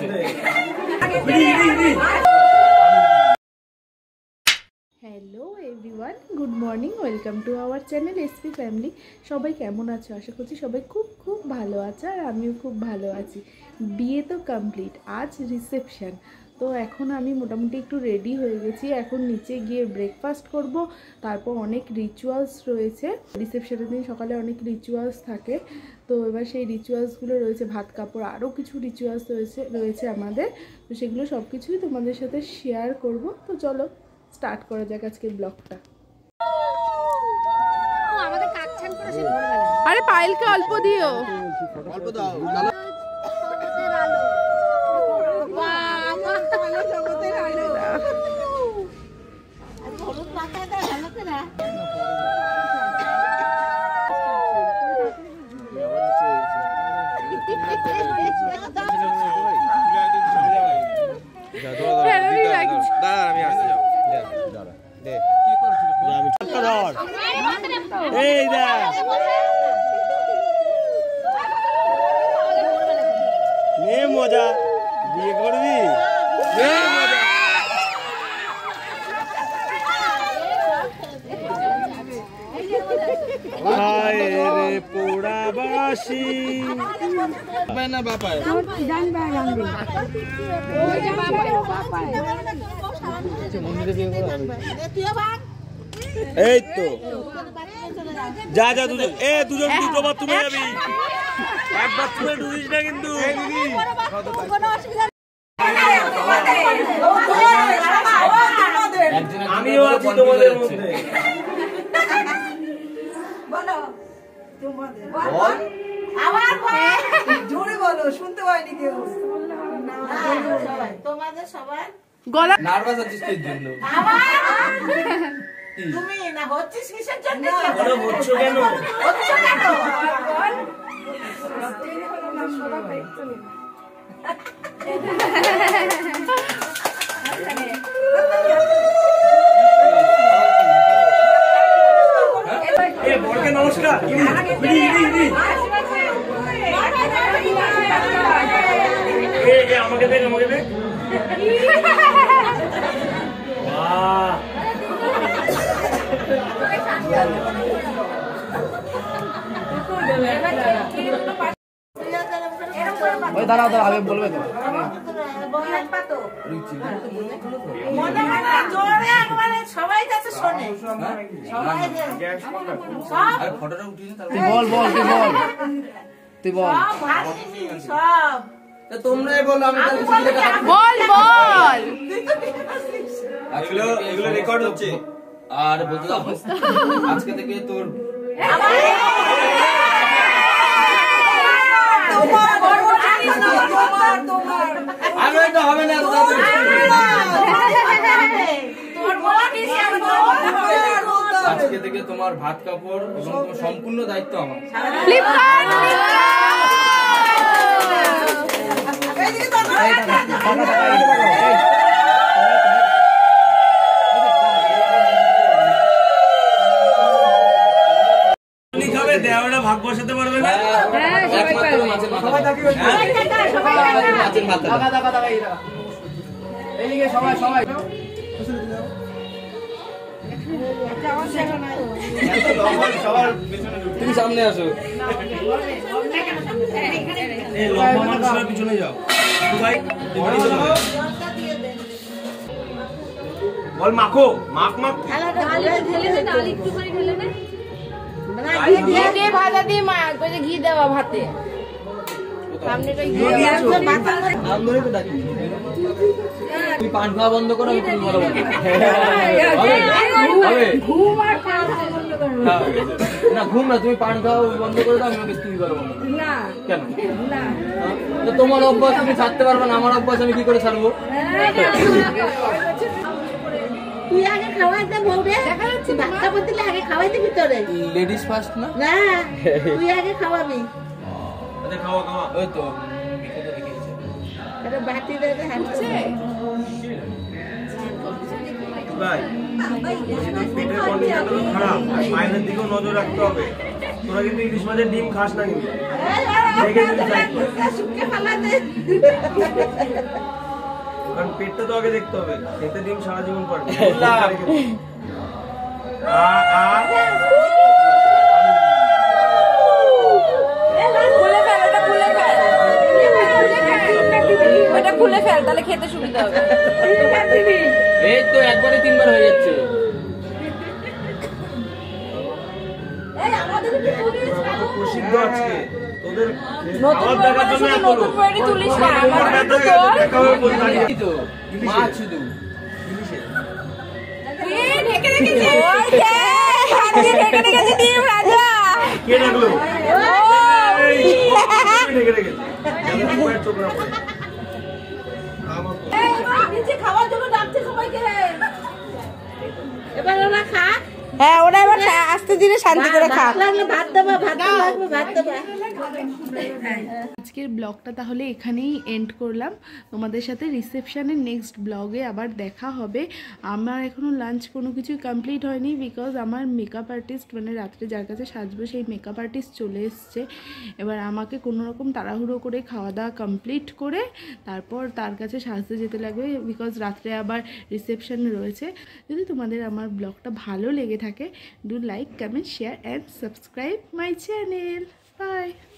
Hello everyone, good morning, welcome to our channel SP family. সবাই কেমন আছো? আশা করছি সবাই খুব খুব ভালো আছে, আর আমিও খুব ভালো আছি। বিয়ে তো কমপ্লিট, আজ রিসেপশন। তো এখন আমি মোটামুটি একটু রেডি হয়ে গেছি। এখন নিচে গিয়ে ব্রেকফাস্ট করব, তারপর অনেক রিচুয়ালস রয়েছে। রিসেপশনের দিন সকালে অনেক রিচুয়ালস থাকে, তো এবার সেই রিচুয়ালসগুলো রয়েছে, ভাত কাপড়, আরও কিছু রিচুয়ালস রয়েছে আমাদের। তো সেগুলো সব কিছুই তোমাদের সাথে শেয়ার করব। তো চলো স্টার্ট করা যাক আজকের ব্লগটা। আরে পায়েলকে অল্প দিও, অল্প দাও। মজা বিয়ে করবি, পোড়াবাসী না বাপায় এই তো যা যা দুজন দুজন দুটোবার তুলে যাবি, একবার তুলে ঢুকিস না কিন্তু। আমিও আছি তোমাদের মধ্যে। জোরে বলো, শুনতে পাইনি কেউ। তোমাদের সবার গলা নার্ভাস আছিস কিসের জন্য? তুমি না হচ্ছিস কিসের জন্য? হচ্ছ কেন? নমস্কার। আমাকে দেখ, আমাকে দেখ। দাঁড়াও দাঁড়াও, আগে বলবে তো। সবাই যাচ্ছে শোনে, বল বল, তুই বল, তুই বল। সব তোমরাই বলো, আমি বল বল। এগুলো রেকর্ড হচ্ছে। আর বলতে দাও, আজকে থেকে তোর হবে না, আজকে থেকে তোমার ভাত কাপড় এবং তোমার সম্পূর্ণ দায়িত্ব আমার। দেওয়াটা ভাগ বসাতে পারবে না, সবাই সবাই তুমি সামনে আসো, পিছনে যাও। বল মাখো, মাখ মাখ ভাজা দিয়ে মা ঘি দেওয়া ভাতে। তুই পান খাওয়া বন্ধ করো, না ঘুম না, তুমি পান খাওয়া বন্ধ করে দাও, আমি তুই করবো কেন? তোমার অভ্যাস আমি ছাড়তে পারবো না, আমার অভ্যাস আমি কি করে ছাড়বো? তুই আগে খাওয়াইতে বলবে, দেখা যাচ্ছে বাচ্চা বলতে আগে খাওয়াইতে ভিতরে। লেডিস ফার্স্ট না? না, তুই আগে খাওয়াবি। আরে খাওয়া খাওয়া, ওই তো আরে বাটি দে হাঁটছে ভাই। পেটের কন্ডিশন তো খারাপ, মায়ের দিকেও নজর রাখতে হবে। তোরা কিন্তু ইলিশ মাছের ডিম খাস না কিন্তু। কারণ পেটটা তো আগে দেখতে হবে, খেতে ডিম সারা জীবন পারবে। খুলে ফেল, তাহলে খেতে সুবিধা হবে। এই তো একবারে 3 বার হয়ে যাচ্ছে। প্রসিদ্ধ আজকে তোদের নতুন দেখার জন্য নতুন বইটি তুলিস না, আমার তো তোর এই তো মাছ শুধু ঢেকে রেখেছি। ওই যে হাত দিয়ে ঢেকে রেখেছি ডিম রাজা। কে ডাকলো? ঢেকে রেখেছি চোখ না পড়ে। নিচে খাওয়ার জন্য ডাকছে সবাইকে। এবার ওরা খা। হ্যাঁ, ওরা এবার আস্তে ধীরে শান্তি করে খা। ভাত দেবা, ভাত লাগবে, ভাত দেবা। আজকের ব্লগটা তাহলে এখানেই এন্ড করলাম। তোমাদের সাথে রিসেপশনের নেক্সট ব্লগে আবার দেখা হবে। আমার এখনও লাঞ্চ কোনো কিছুই কমপ্লিট হয়নি, বিকজ আমার মেকআপ আর্টিস্ট মানে রাত্রে যার কাছে সাজবো সেই মেকআপ আর্টিস্ট চলে এসছে। এবার আমাকে কোনো রকম তাড়াহুড়ো করে খাওয়া দাওয়া কমপ্লিট করে তারপর তার কাছে সাজতে যেতে লাগবে, বিকজ রাত্রে আবার রিসেপশন রয়েছে। যদি তোমাদের আমার ব্লগটা ভালো লেগে থাকে, do like, comment, share and subscribe my channel. By.